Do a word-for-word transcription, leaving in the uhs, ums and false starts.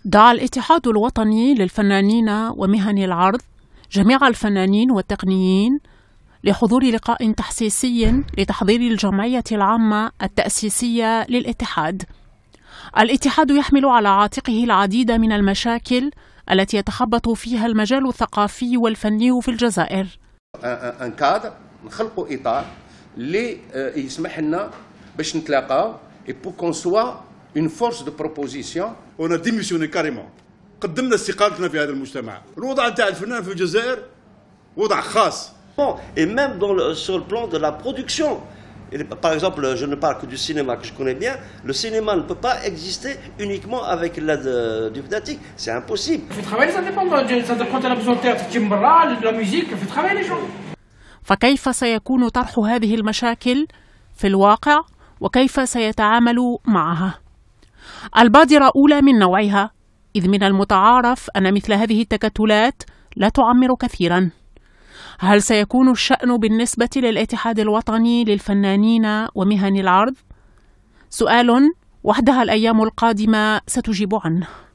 دعا الاتحاد الوطني للفنانين ومهن العرض جميع الفنانين والتقنيين لحضور لقاء تحسيسي لتحضير الجمعية العامة التأسيسية للاتحاد. الاتحاد يحمل على عاتقه العديد من المشاكل التي يتخبط فيها المجال الثقافي والفني في الجزائر. ان كادر نخلقوا اطار اللي يسمح لنا باش نتلاقاو et pour qu'on soit une force de proposition. On a démissionné carrément. قدمنا استقالتنا في هذا المجتمع. الوضع نتاع الفنان في الجزائر وضع خاص. Et même dans le, sur le plan de la production. Par exemple, je ne parle que du cinéma que je connais bien. Le cinéma ne peut pas exister uniquement avec l'aide du FNATIC. C'est impossible. Il faut travailler, ça dépend. Ça dépend de la besoin de théâtre, de la musique. Il faut travailler les gens. فكيف سيكون طرح هذه المشاكل في الواقع وكيف سيتعامل معها؟ البادرة أولى من نوعها، إذ من المتعارف أن مثل هذه التكتلات لا تعمر كثيرا. هل سيكون الشأن بالنسبة للاتحاد الوطني للفنانين ومهن العرض؟ سؤال وحدها الأيام القادمة ستجيب عنه.